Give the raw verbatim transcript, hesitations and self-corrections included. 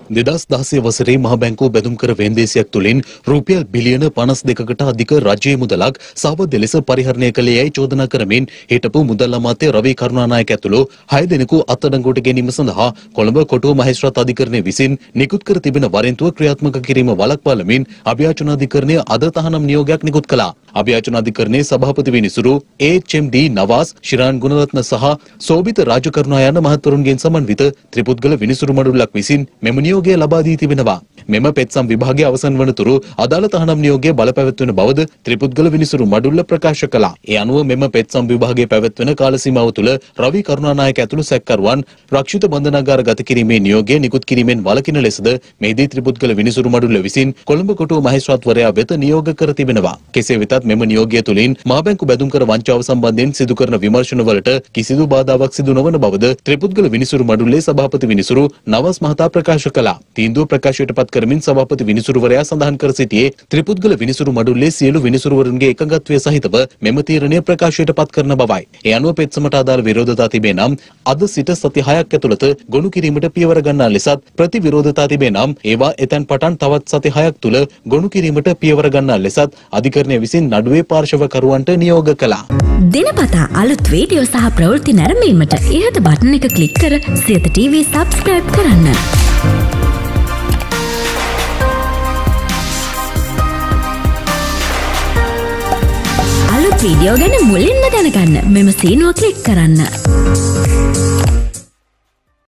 දෙදහස් දහසය වසරේ මහ බැංකුව බැඳුම් කර වෙන්දේසියක් තුළින් රුපියල් බිලියන පනස් දෙකකට අධික රජයේ මුදලක් සාවද්‍ය ලෙස පරිහරණය කළේ යයි චෝදනා කරමින් හිටපු මුදල් අමාත්‍ය රවී කරුණානායක ඇතුළු හය දෙනෙකු අත්අඩංගුවට ගැනීම සඳහා කොළඹ කොටුව මහේස්ත්‍රාත් අධිකරණය විසින් නිකුත් කර තිබෙන වරෙන්තුව ක්‍රියාත්මක කිරීම වළක්වාලමින් අභියාචන අධිකරණය අද තහනම් නියෝගයක් නිකුත් කළා. අභියාචන අධිකරණයේ සභාපති විනිසුරු H M D Nawaz, Shiran Gunaratne සහ සෝබිත රාජකරුණා යන මහත්වරුන්ගෙන් සමන්විත ත්‍රිපුද්ගල විනිසුරු මඩුල්ලක් විසින් මෙම නියෝගය ලබා දී තිබෙනවා. මෙම පෙත්සම් විභාගයේ අවසන් වනතුරු අදාළ තහනම් නියෝගය බලපැවැත්වෙන බවද ත්‍රිපුද්ගල විනිසුරු මඩුල්ල ප්‍රකාශ කළා. ඒ අනුව මෙම පෙත්සම් විභාගයේ පැවැත්වෙන කාල සීමාව තුළ රවී කරුණානායක ඇතුළු සැකකරුවන් රක්ෂිත බන්ධනාගාර ගත කිරීමේ නියෝගය නිකුත් කිරීමෙන් වළකින ලෙසද මෙහිදී ත්‍රිපුද්ගල විනිසුරු මඩුල්ල විසින් කොළඹ කොටුව මහේස්ත්‍රාත්වරයා වෙත නියෝග කර තිබෙනවා. කෙසේ වෙතත් මෙම නියෝගය තුළින් මහ බැංකු බැඳුම් කර වංචාව සම්බන්ධයෙන් සිදු කරන විමර්ශන වලට කිසිදු බාධාවක් සිදු නොවන බවද ත්‍රිපුද්ගල විනිසුරු මඩුල්ලේ සභාපති විනිසුරු නවස් මහතා ප්‍රකාශ කළා. තීන්දුව ප්‍රකාශයට පත් කරමින් සභාපති විනිසුරුවරයා සඳහන් කර සිටියේ ත්‍රිපුද්ගල විනිසුරු මඩුල්ලේ සියලු විනිසුරුවරුන්ගේ එකඟත්වය සහිතව මෙම තීරණය ප්‍රකාශයට පත් කරන බවයි. ඒ අනුව පෙත්සමට අදාළ විරෝධතා තිබේ නම් අද සිට සති හයක් ඇතුළත ගොනු කිරීමට පියවර ගන්නා ලෙසත් ප්‍රතිවිරෝධතා තිබේ නම් ඒවා එතැන් පටන් තවත් සති හයක් තුළ ගොනු කිරීමට පියවර ගන්නා ලෙසත් අධිකරණය විසින් නඩුවේ පාර්ශවකරුවන්ට නියෝග කළා. දිනපතා අලුත් වීඩියෝ සහ ප්‍රවෘත්ති නැරඹීමට ඉහත බටන් එක ක්ලික් කර සියත ටීවී සබ්ස්ක්‍රයිබ් කරන්න. අලුත් වීඩියෝ ගැන මුලින්ම දැනගන්න මෙම සීනුව ක්ලික් කරන්න.